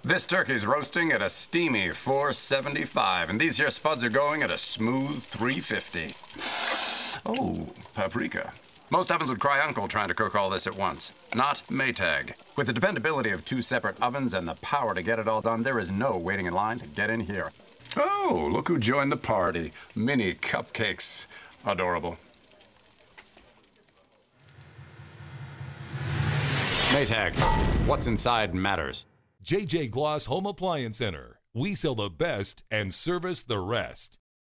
This turkey's roasting at a steamy 475, and these here spuds are going at a smooth 350. Oh, paprika. Most ovens would cry uncle trying to cook all this at once. Not Maytag. With the dependability of 2 separate ovens and the power to get it all done, there is no waiting in line to get in here. Oh, look who joined the party. Mini cupcakes. Adorable. Maytag. What's inside matters. J.J. Gloss Home Appliance Center. We sell the best and service the rest.